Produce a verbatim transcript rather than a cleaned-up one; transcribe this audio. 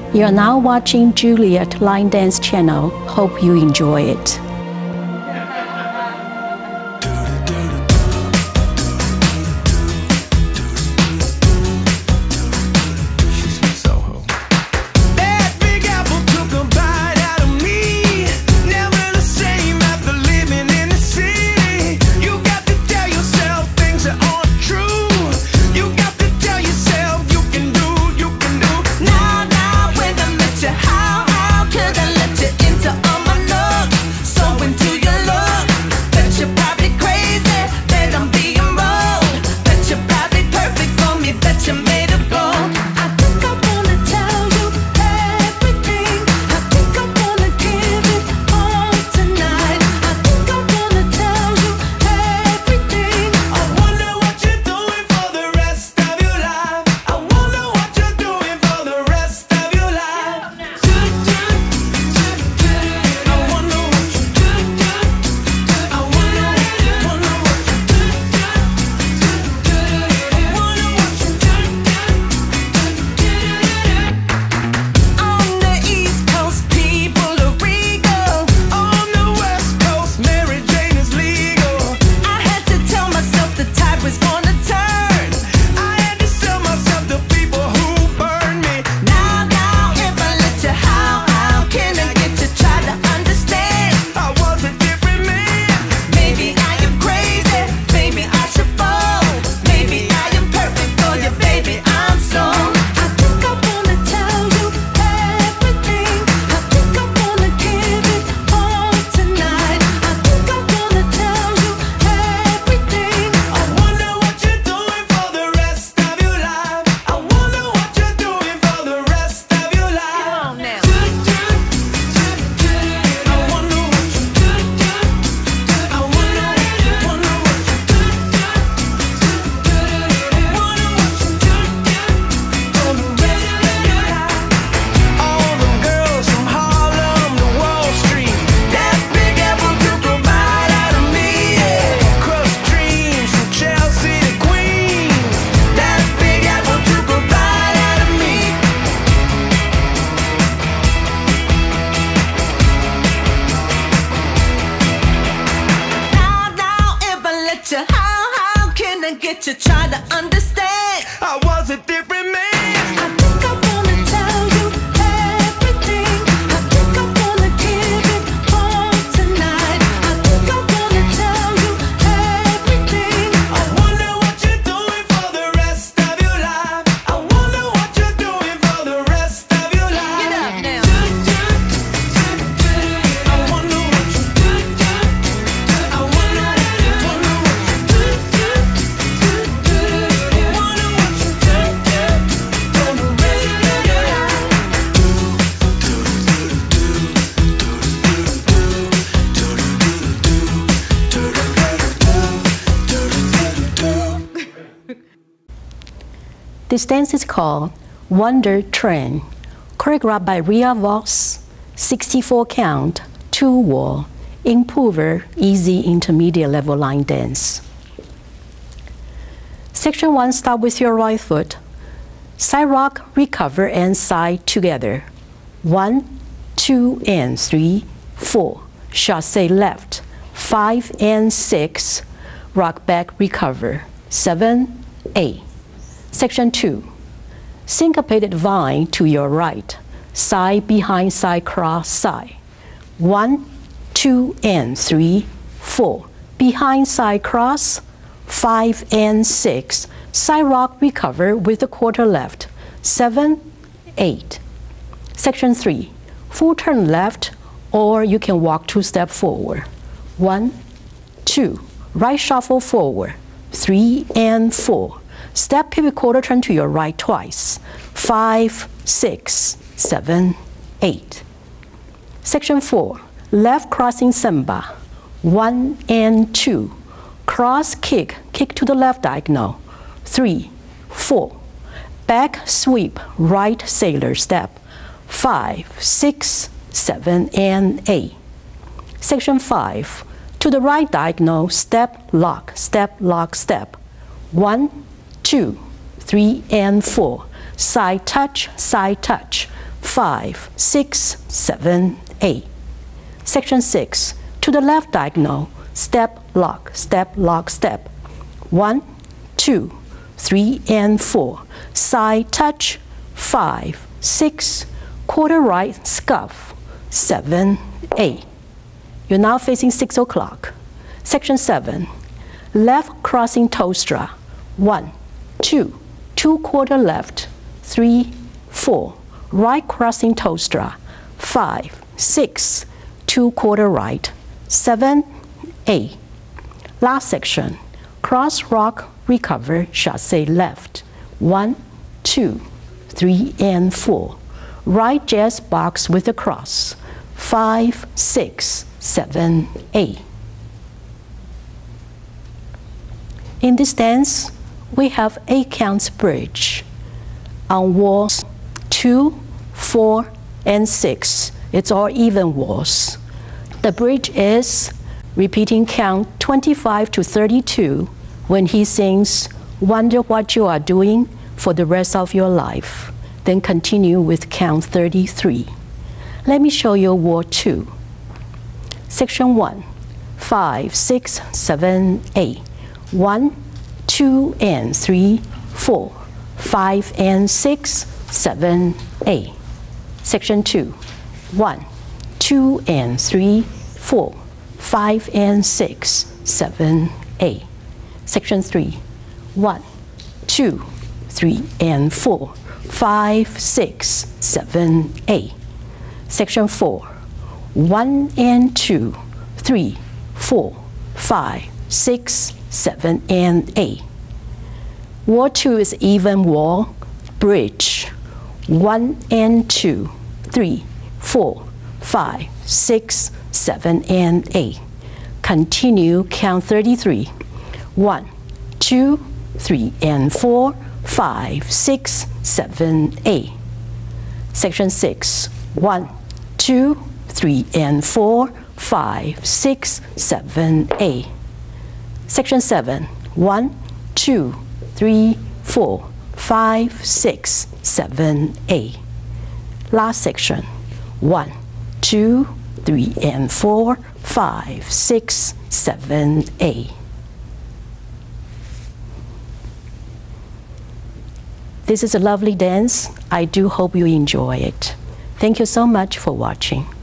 You're now watching Juliet Line Dance Channel. Hope you enjoy it. To try to understand, I was a different man. I think I wanna tell you everything. I think I wanna give it all tonight. I think I wanna tell you everything. I wonder what you're doing for the rest of your life. I wonder what you're doing for the rest of your life. Get up now. I wonder what you do. I wonder, wonder what you do. This dance is called Wonder Train, choreographed by Ria Vos, sixty-four count, two wall, improver, easy intermediate level line dance. Section one, start with your right foot. Side rock, recover, and side together. One, two, and three, four. Chassé left. Five and six. Rock back, recover. Seven, eight. Section two, syncopated vine to your right, side behind side cross side. One, two, and three, four. Behind side cross, five and six. Side rock recover with the quarter left. Seven, eight. Section three, full turn left, or you can walk two step forward. One, two. Right shuffle forward. Three and four. Step pivot quarter turn to your right twice. Five, six, seven, eight. Section four, left crossing samba. One and two. Cross kick, kick to the left diagonal. Three, four. Back sweep, right sailor step. Five, six, seven, and eight. Section five, to the right diagonal, step, lock, step, lock, step. One, two, three, and four. Side touch, side touch. five, six, seven, eight. Section six, to the left diagonal, step, lock, step, lock, step. One, two, three, and four. Side touch, five, six, quarter right, scuff, seven, eight. You're now facing six o'clock. Section seven, left crossing toe strut. One, two, two quarter left, three, four. Right crossing toe strut. Five, six, two quarter right, seven, eight. Last section, cross rock recover chassé left. One, two, three, and four. Right jazz box with a cross. Five, six, seven, eight. In this dance, we have eight counts bridge. On walls two, four, and six, it's all even walls. The bridge is repeating count twenty-five to thirty-two when he sings "Wonder What You Are Doing" for the rest of your life. Then continue with count thirty-three. Let me show you ward two. Section one, five, six, seven, eight. One, two, and three, four. Five and six, seven, eight. Section two, one, two, and three, four. Five and six, seven, eight. Section three, one, two, three, and four. Five, six, seven, eight. Section four, one and two, three, four, five, six, seven, and eight. Wall two is even wall, bridge. One and two, three, four, five, six, seven, and eight. Continue count thirty-three. One, two, three, and four, five, six, seven, eight. Section six, one, two, three, and four, five, six, seven, eight. Section seven, one, two, three, four, five, six, seven, eight. Last section, one, two, three, and four, five, six, seven, eight. This is a lovely dance. I do hope you enjoy it. Thank you so much for watching.